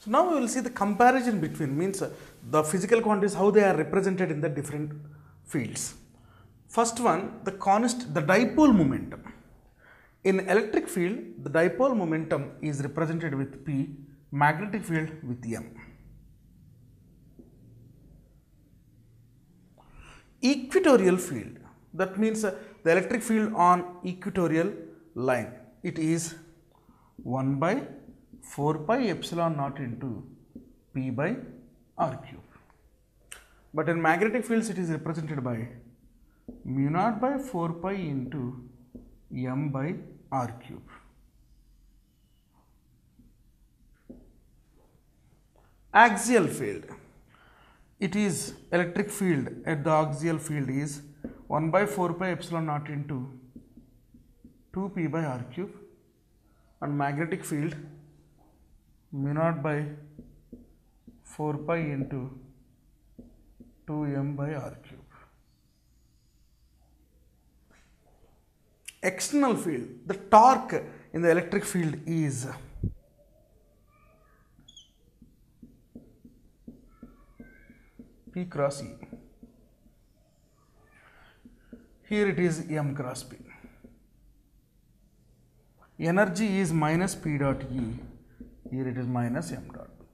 So now we will see the comparison between, means the physical quantities, how they are represented in the different fields. First one, the dipole momentum. In electric field, the dipole momentum is represented with P, magnetic field with M. Equatorial field, that means the electric field on equatorial line, it is 1 by 4 pi epsilon naught into P by R cube. But in magnetic fields, it is represented by mu naught by 4 pi into M by R cube. Axial field, it is electric field at the axial field is 1 by 4 pi epsilon naught into 2 P by R cube, and magnetic field mu naught by 4 pi into 2 M by R cube. External field, the torque in the electric field is P cross E. Here it is M cross P. Energy is minus P dot E. Here it is minus M dot P.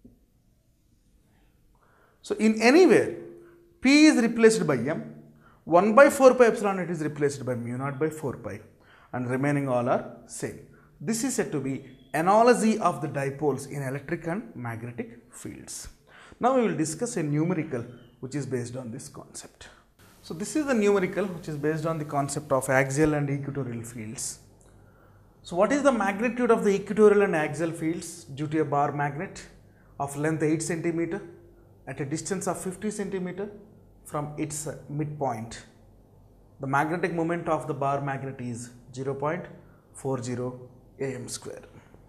So in anywhere, P is replaced by M. 1 by 4 pi epsilon it is replaced by mu naught by 4 pi, and remaining all are same. This is said to be analogy of the dipoles in electric and magnetic fields. Now we will discuss a numerical which is based on this concept. So this is the numerical which is based on the concept of axial and equatorial fields. So what is the magnitude of the equatorial and axial fields due to a bar magnet of length 8 cm at a distance of 50 cm from its midpoint? The magnetic moment of the bar magnet is 0.40 am square,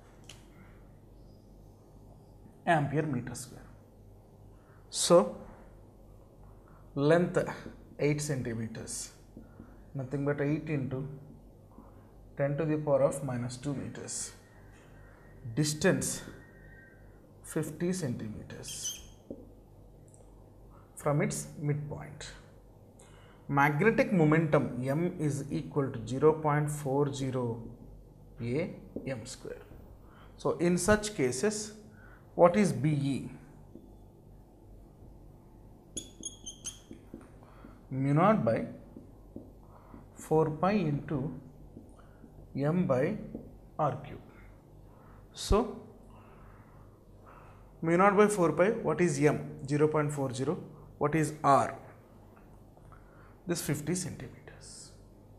ampere meter square. So length 8 centimeters, nothing but 8 into 10 to the power of minus 2 meters. Distance 50 centimeters from its midpoint. Magnetic momentum M is equal to 0.40 am square. So in such cases, what is BE? Mu naught by 4 pi into M by R cube. So mu naught by 4 pi, what is M? 0.40. What is R? This 50 centimeters.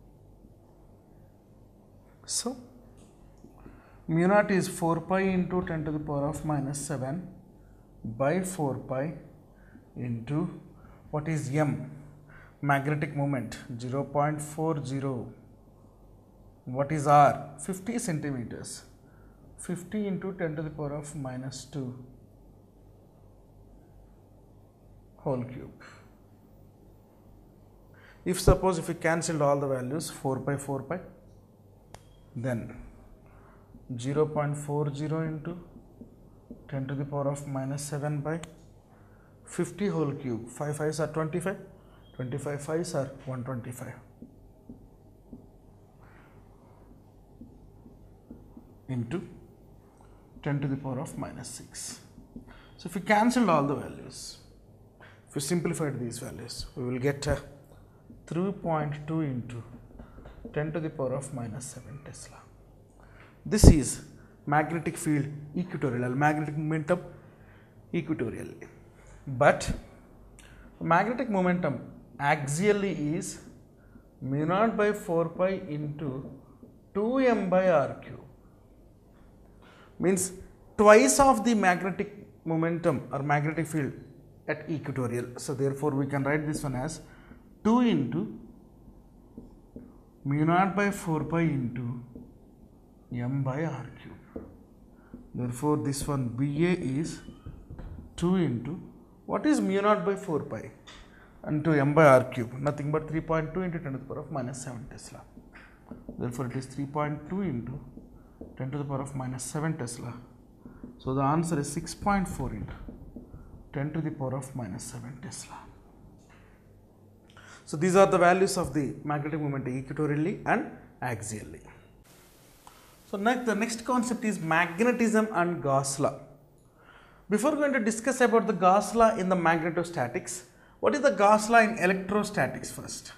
So mu naught is 4 pi into 10 to the power of minus 7 by 4 pi into what is M? Magnetic moment 0.40. What is R? 50 centimeters. 50 into 10 to the power of minus 2 whole cube. If we cancelled all the values 4 pi, then 0.40 into 10 to the power of minus 7 by 50 whole cube. 5 5s are 25, 25 5s are 125 into 10 to the power of minus 6. So if we cancelled all the values, if we simplified these values, we will get 3.2 into 10 to the power of minus 7 Tesla. This is magnetic field equatorial, magnetic momentum equatorially. But magnetic momentum axially is mu naught by 4 pi into 2m by r cube. Means twice of the magnetic momentum or magnetic field at equatorial. So therefore we can write this one as 2 into mu naught by 4 pi into m by r cube. Therefore this one BA is 2 into what is mu naught by 4 pi into m by r cube, nothing but 3.2 into 10 to the power of minus 7 Tesla. Therefore it is 3.2 into 10 to the power of minus 7 Tesla. So the answer is 6.4 into 10 to the power of minus 7 Tesla. So these are the values of the magnetic moment equatorially and axially. So the next concept is magnetism and Gauss law. Before going to discuss about the Gauss law in the magnetostatics, what is the Gauss law in electrostatics first?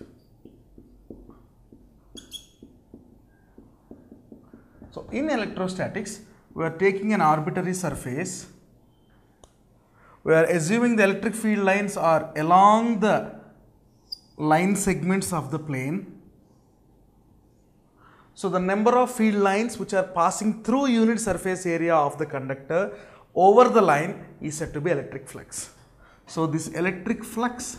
So in electrostatics, we are taking an arbitrary surface. We are assuming the electric field lines are along the line segments of the plane. So the number of field lines which are passing through unit surface area of the conductor over the line is said to be electric flux. So this electric flux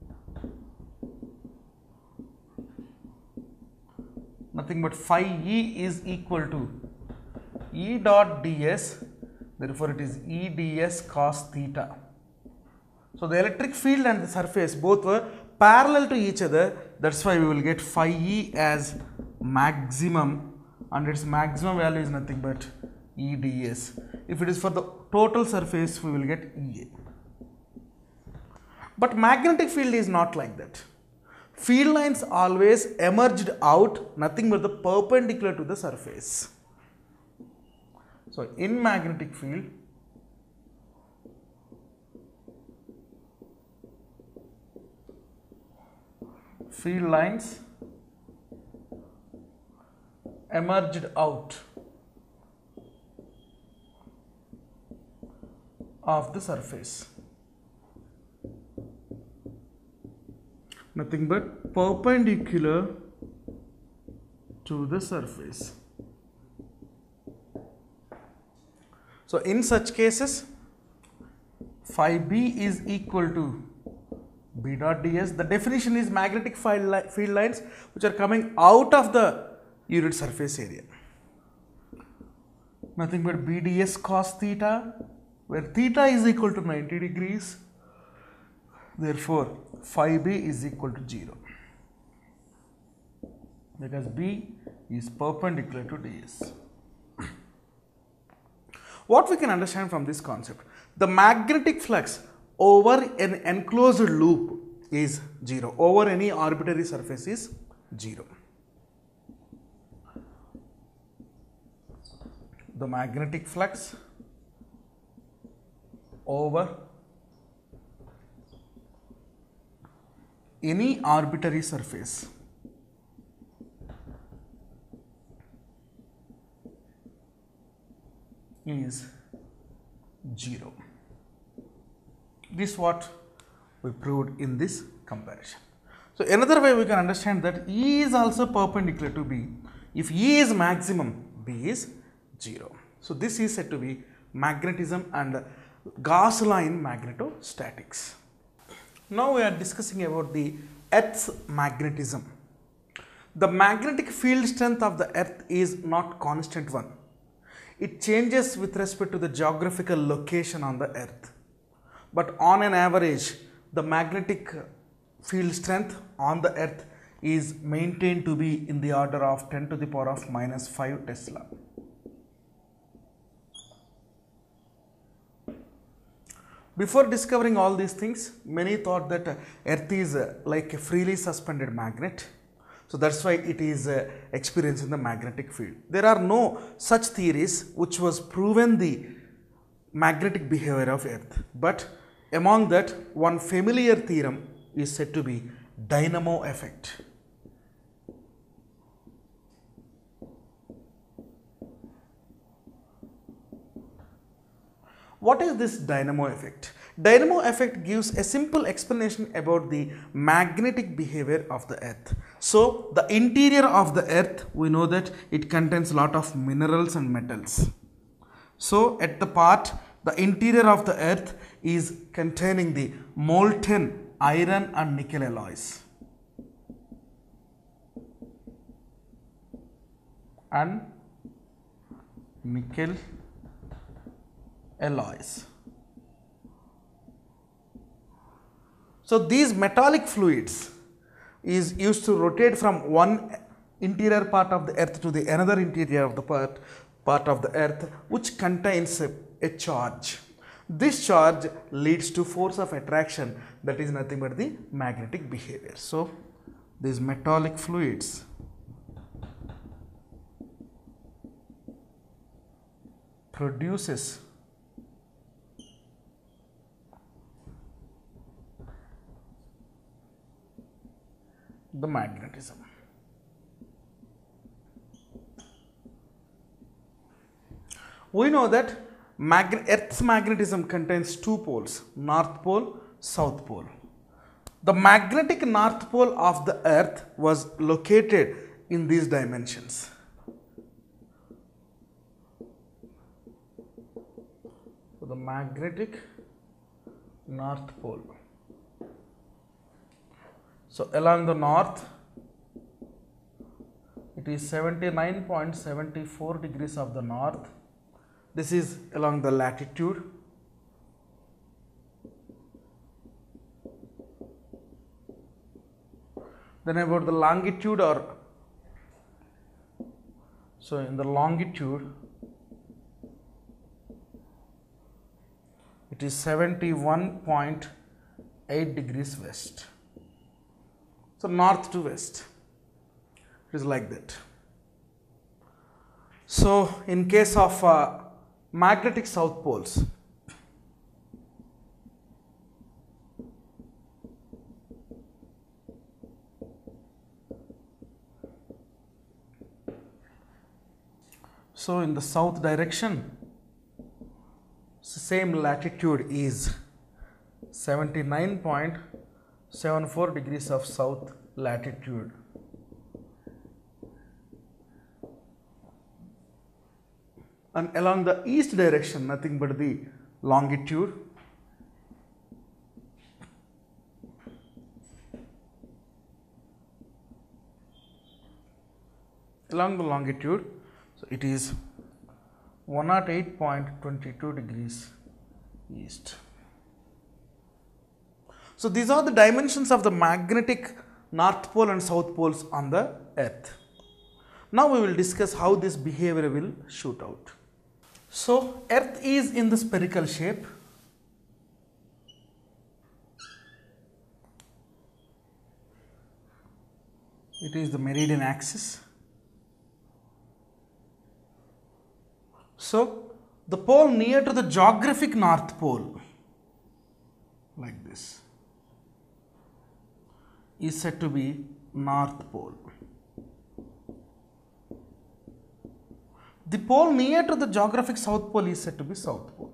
nothing but phi E is equal to E dot ds, therefore it is E ds cos theta. So the electric field and the surface both were parallel to each other, that's why we will get phi E as maximum, and its maximum value is nothing but E ds. If it is for the total surface, we will get Ea. But magnetic field is not like that. Field lines always emerged out nothing but the perpendicular to the surface. So in magnetic field, field lines emerged out of the surface, nothing but perpendicular to the surface. So in such cases, phi b is equal to b dot ds. The definition is magnetic field lines which are coming out of the unit surface area, nothing but b ds cos theta, where theta is equal to 90 degrees. Therefore phi b is equal to 0 because b is perpendicular to ds. What we can understand from this concept, the magnetic flux over an enclosed loop is 0, over any arbitrary surface is 0. The magnetic flux over any arbitrary surface is 0. This is what we proved in this comparison. So another way we can understand that E is also perpendicular to B. If E is maximum, B is 0. So this is said to be magnetism and Gauss law in magnetostatics. Now we are discussing about the Earth's magnetism. The magnetic field strength of the Earth is not constant one. It changes with respect to the geographical location on the Earth. But on an average, the magnetic field strength on the Earth is maintained to be in the order of 10 to the power of minus 5 Tesla. Before discovering all these things, many thought that Earth is like a freely suspended magnet. So that's why it is experiencing the magnetic field. There are no such theories which was proven the magnetic behavior of Earth. But among that, one familiar theorem is said to be dynamo effect. What is this dynamo effect? Dynamo effect gives a simple explanation about the magnetic behavior of the Earth. So the interior of the Earth, we know that it contains a lot of minerals and metals. So at the interior of the Earth is containing the molten iron and nickel alloys. And nickel alloys. So these metallic fluids is used to rotate from one interior part of the Earth to the another interior of the part of the Earth, which contains a charge. This charge leads to force of attraction, that is nothing but the magnetic behavior. So these metallic fluids produces the magnetism. We know that Earth's magnetism contains two poles, North Pole, South Pole. The magnetic North Pole of the Earth was located in these dimensions. So the magnetic North Pole. So along the north, it is 79.74 degrees of the north. This is along the latitude. Then about the longitude, or so in the longitude it is 71.8 degrees west. So north to west, it is like that. So in case of magnetic south poles, so in the south direction, same latitude is 79.74 degrees of south latitude. And along the east direction, nothing but the longitude. Along the longitude, so it is 108.22 degrees east. So these are the dimensions of the magnetic North Pole and South Poles on the Earth. Now we will discuss how this behavior will shoot out. So Earth is in the spherical shape. It is the meridian axis. So the pole near to the geographic North Pole, like this, is said to be North Pole. The pole near to the geographic South Pole is said to be South Pole.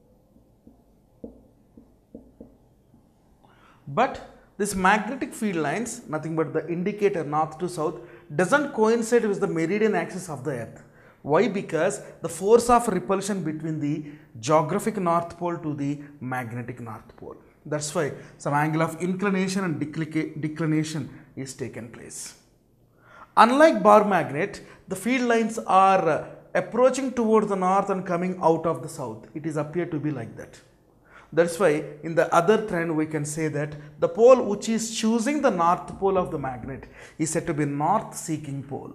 But this magnetic field lines, nothing but the indicator north to south, doesn't coincide with the meridian axis of the Earth. Why? Because the force of repulsion between the geographic North Pole to the magnetic North Pole. That's why some angle of inclination and declination is taken place. Unlike bar magnet, the field lines are approaching towards the north and coming out of the south. It is appeared to be like that. That's why in the other trend we can say that the pole which is choosing the north pole of the magnet is said to be north seeking pole.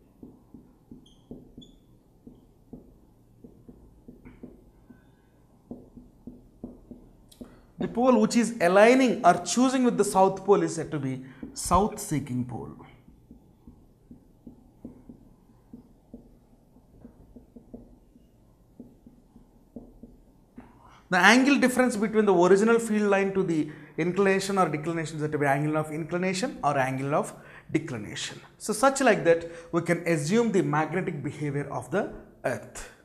The pole which is aligning or choosing with the south pole is said to be south seeking pole. The angle difference between the original field line to the inclination or declination is said to be angle of inclination or angle of declination. So such like that we can assume the magnetic behavior of the Earth.